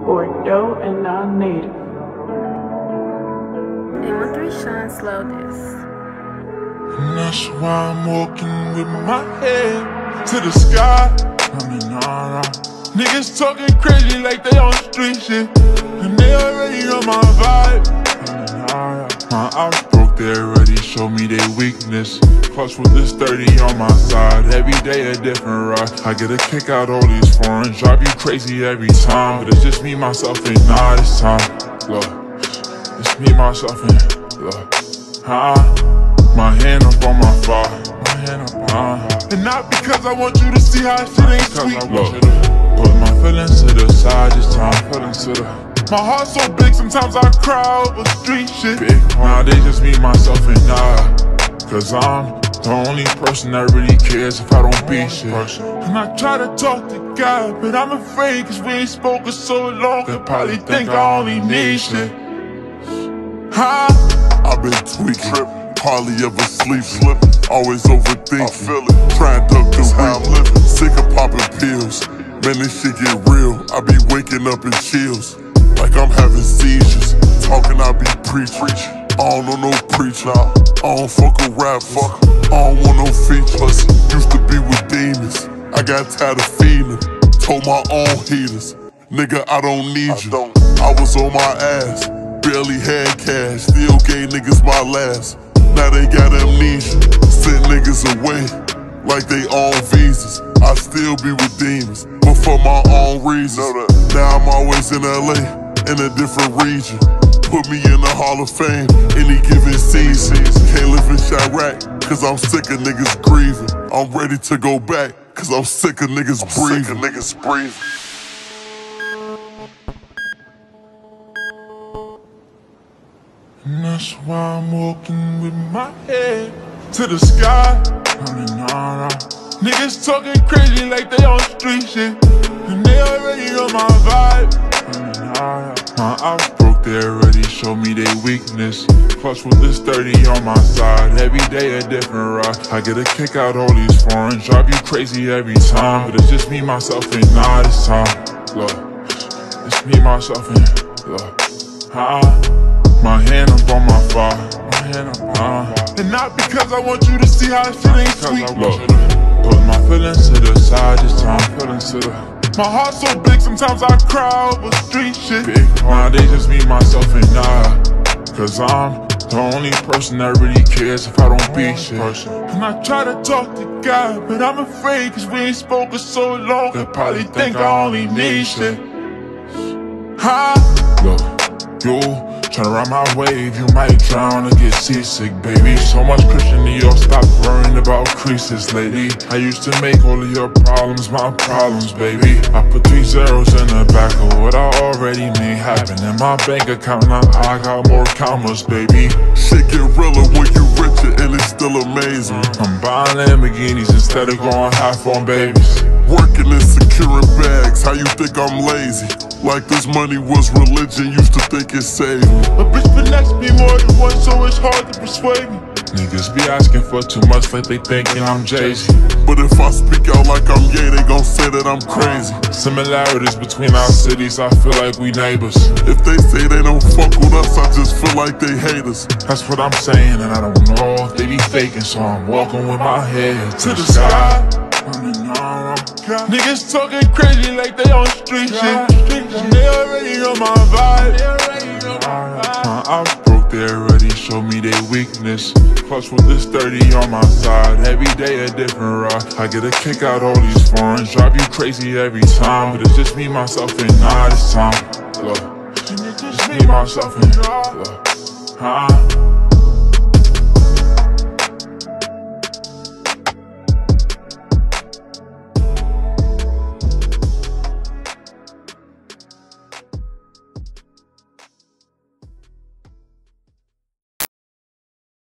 Bordeaux and non-native. 813 Shine, slow this. And that's why I'm walking with my head to the sky. I mean, nah. Niggas talking crazy like they on street shit, and they already know my vibe. I mean, nah. My ops broke, they already showed me their weakness. Plus with this 30 on my side, every day a different ride. I get a kick out all these foreigns, drive you crazy every time. But it's just me, myself, and nah this time. Look, it's me, myself, and look. My hand up on my fire, my hand up on and not because I want you to see how shit ain't sweet. Look, put my feelings to the side this time, feelings to the. My heart's so big, sometimes I cry over street shit. Nowadays just me, myself, and I. Cause I'm the only person that really cares if I don't be shit. And I try to talk to God, but I'm afraid cause we ain't spoken so long. They probably think I only need shit. I've been tweaking, hardly ever sleep, always overthinking. I feel it, trying to duck the how I'm living. Sick of popping pills, man this shit get real. I be waking up in chills, like I'm having seizures. Talking I be preaching, I don't know no preacher. I don't fuck a rap, I don't want no features. Used to be with demons, I got tired of feeding. Told my own haters, nigga I don't need you. I was on my ass, barely had cash, still gave niggas my last. Now they got amnesia, sent niggas away like they own visas. I still be with demons, but for my own reasons. Now I'm always in LA, in a different region. Put me in the Hall of Fame, any given season. Can't live in Chirac, cause I'm sick of niggas grieving. I'm ready to go back, cause I'm sick of niggas breathing. And that's why I'm walking with my head to the sky. I mean, nah. Niggas talking crazy like they on street shit, and they already know my vibe. I mean, nah. My ops broke, they already showed me their weakness. Plus with this 30 on my side, every day a different ride. I get a kick out all these foreigns, drive you crazy every time. But it's just me, myself, and nah this time. Look, it's me, myself, and look. My hand up on my fire, my hand up on and not because I want you to see how shit ain't sweet. Look, put my feelings to the side this time, feelings to the. My heart's so big, sometimes I cry over street shit. Nowadays just me, myself, and I. Cause I'm the only person that really cares if I don't be shit. And I try to talk to God, but I'm afraid cause we ain't spoken so long. They probably think I only need shit. Look, you tryna ride my wave, you might drown or get seasick, baby. So much Christian Dior, stop worrying about creases lately. I used to make all of your problems my problems, baby. I put 3 zeros in the back of what I already made happen. In my bank account now I got more commas, baby. Shit get realer when you richer and it's still amazing. I'm buying Lamborghinis instead of going half on babies. Working and securing bags, how you think I'm lazy? Like this money was religion, used to think it saved me. A bitch finesse me more than once, so it's hard to persuade me. Niggas be asking for too much like they thinking I'm Jay-Z. But if I speak out like I'm gay, they gon' say that I'm crazy. Similarities between our cities, I feel like we neighbors. If they say they don't fuck with us, I just feel like they hate us. That's what I'm saying, and I don't know if they be faking, so I'm walking with my head to the sky. Niggas talking crazy like they on street shit, and they already know my vibe. My ops broke, they already showed me their weakness. Plus with this 30 on my side, every day a different ride. I get a kick out all these foreigns, drive you crazy every time. But it's just me, myself, and nah this time. Look, it's me, myself, and look.